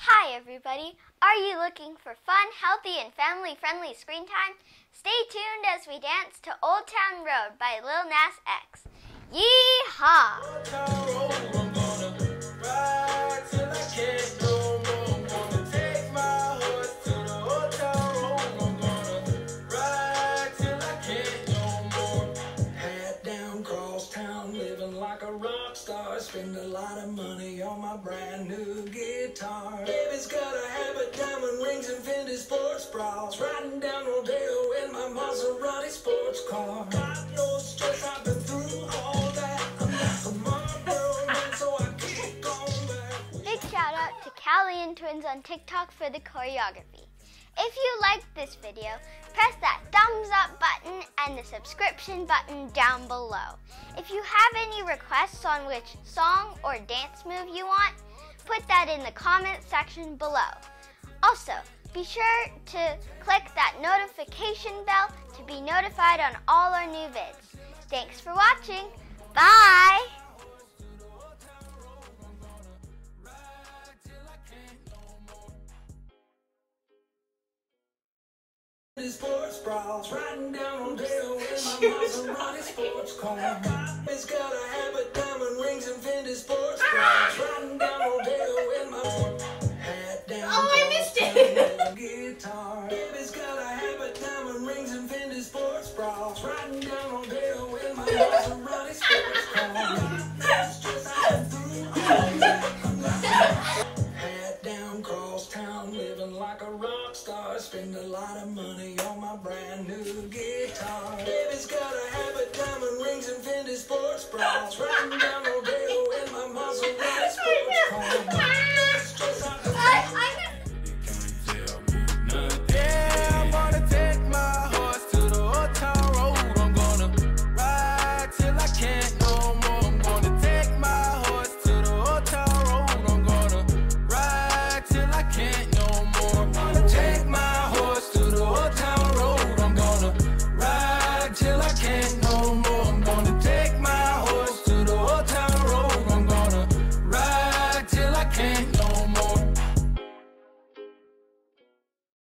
Hi everybody! Are you looking for fun, healthy, and family-friendly screen time? Stay tuned as we dance to Old Town Road by Lil Nas X. Yee-haw! Like a rock star, spend a lot of money on my brand new guitar. Baby's got a habit, diamond rings and Fendi sports bras. Riding down Rodeo in my Maserati sports car. Got no stress, I've been through all that. I'm not a mom girl, so I keep going back. Big shout out to Callie and Twins on TikTok for the choreography. If you liked this video, press that thumbs up button and the subscription button down below. If you have any requests on which song or dance move you want, put that in the comment section below. Also, be sure to click that notification bell to be notified on all our new vids. Thanks for watching. Bye! Sports bras, riding down Rodeo in my Maserati sports car. It's got a habit, diamond rings and Fendi sports bras. Riding down Rodeo in my hat down. Oh, I missed it. Guitar. Baby's got a habit, diamond rings and Fendi sports bras. Riding down Rodeo in my Maserati sports car. Hat down, cross town, living like a rock star. Spend a lot of money on my brand new guitar. Baby's got a habit, diamond rings and Fendi sports bras. Riding down Rodeo in my Maserati sports car.